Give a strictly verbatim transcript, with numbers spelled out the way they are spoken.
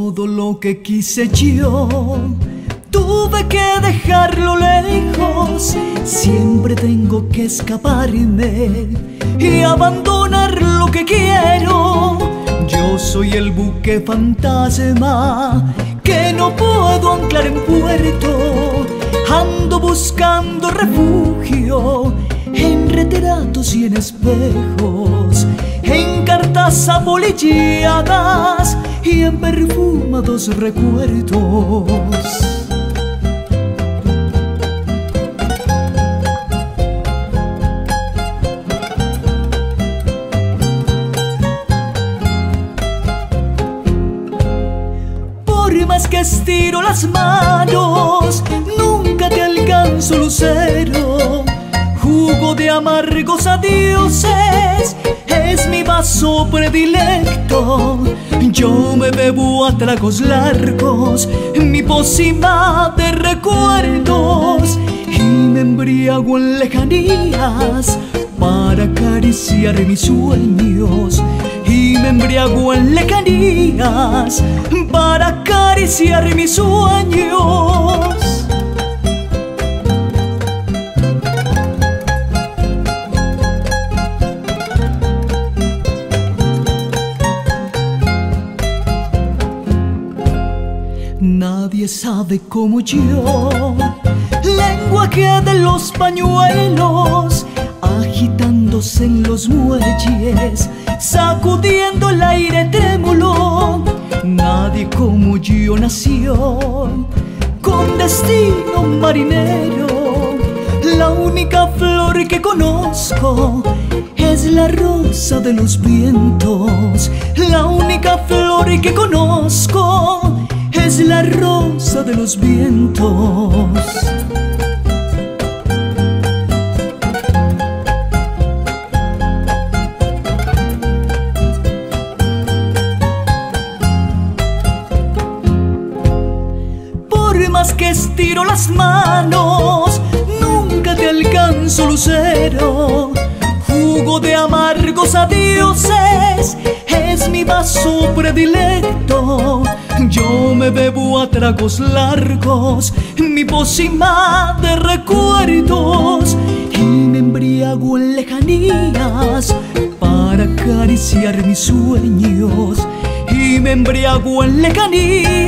Todo lo que quise yo, tuve que dejarlo lejos. Siempre tengo que escaparme y abandonar lo que quiero. Yo soy el buque fantasma que no puedo anclar en puerto. Ando buscando refugio en retratos y en espejos, en cartas apolilladas y en perfumados recuerdos. Por más que estiro las manos, nunca te alcanzo, lucero. Jugo de amargos adioses es mi vaso predilecto. Yo me bebo a tragos largos mi pócima de recuerdos y me embriago en lejanías para acariciar mis sueños. Y me embriago en lejanías para acariciar mis sueños. Nadie sabe como yo, lenguaje de los pañuelos, agitándose en los muelles, sacudiendo el aire trémulo. Nadie como yo nació con destino marinero. La única flor que conozco es la rosa de los vientos. La única flor que conozco es la rosa de los vientos. Por más que estiro las manos, nunca te alcanzo, lucero. Jugo de amargos adioses es mi vaso predilecto. Yo me bebo a tragos largos mi pócima de recuerdos y me embriago en lejanías para acariciar mis sueños. Y me embriago en lejanías